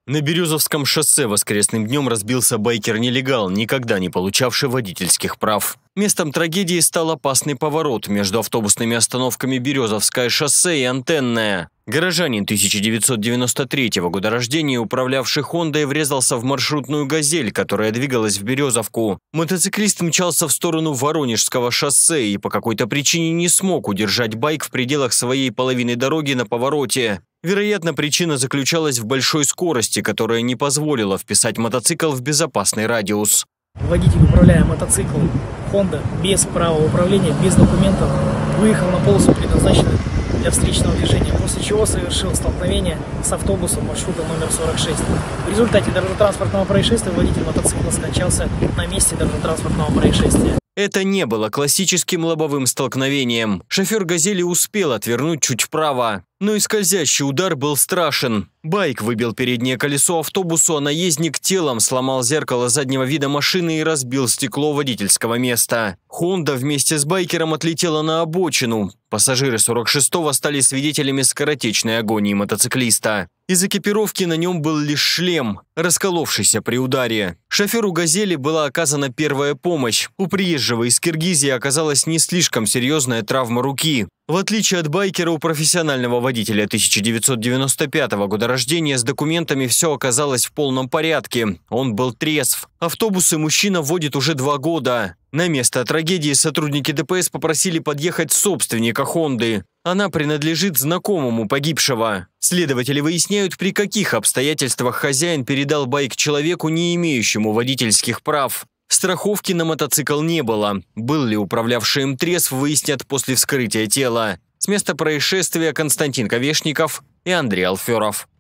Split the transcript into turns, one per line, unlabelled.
На Березовском шоссе воскресным днем разбился байкер-нелегал, никогда не получавший водительских прав. Местом трагедии стал опасный поворот между автобусными остановками Березовское шоссе и Антенное. Горожанин 1993 года рождения, управлявший «Хондой», врезался в маршрутную «Газель», которая двигалась в Березовку. Мотоциклист мчался в сторону Воронежского шоссе и по какой-то причине не смог удержать байк в пределах своей половины дороги на повороте. Вероятно, причина заключалась в большой скорости, которая не позволила вписать мотоцикл в безопасный радиус.
Водитель, управляя мотоциклом Honda без права управления, без документов, выехал на полосу, предназначенную для встречного движения, после чего совершил столкновение с автобусом маршрута номер 46. В результате дорожно-транспортного происшествия водитель мотоцикла скончался на месте дорожно-транспортного происшествия.
Это не было классическим лобовым столкновением. Шофер «Газели» успел отвернуть чуть вправо. Но и скользящий удар был страшен. Байк выбил переднее колесо автобусу, а наездник телом сломал зеркало заднего вида машины и разбил стекло водительского места. «Хонда» вместе с байкером отлетела на обочину. Пассажиры 46-го стали свидетелями скоротечной агонии мотоциклиста. Из экипировки на нем был лишь шлем, расколовшийся при ударе. Шоферу «Газели» была оказана первая помощь. У приезжего из Киргизии оказалась не слишком серьезная травма руки. В отличие от байкера, у профессионального водителя 1995 года рождения с документами все оказалось в полном порядке. Он был трезв. Автобусы мужчина водит уже 2 года. На место трагедии сотрудники ДПС попросили подъехать собственника «Хонды». Она принадлежит знакомому погибшего. Следователи выясняют, при каких обстоятельствах хозяин передал байк человеку, не имеющему водительских прав. Страховки на мотоцикл не было. Был ли управлявший им трезв, выяснят после вскрытия тела. С места происшествия Константин Ковешников и Андрей Алферов.